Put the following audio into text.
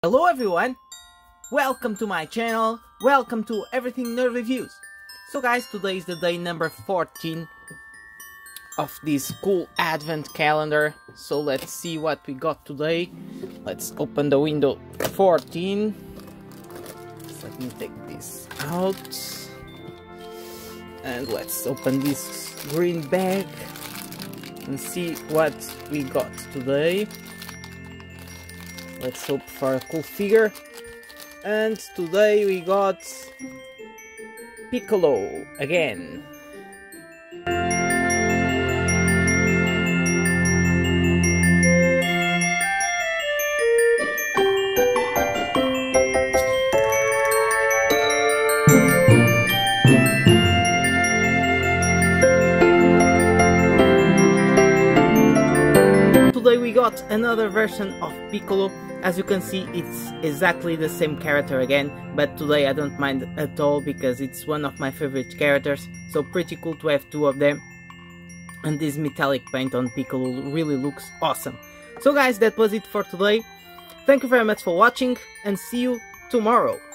Hello everyone, welcome to my channel, welcome to Everything Nerd Reviews. So guys, today is the day number 14 of this cool advent calendar. So let's see what we got today. Let's open the window 14. So let me take this out. And let's open this green bag and see what we got today. Let's hope for a cool figure. And today we got Piccolo again. Today we got another version of Piccolo. As you can see, it's exactly the same character again, but today I don't mind at all because it's one of my favorite characters, so pretty cool to have two of them. And this metallic paint on Piccolo really looks awesome. So guys, that was it for today. Thank you very much for watching and see you tomorrow.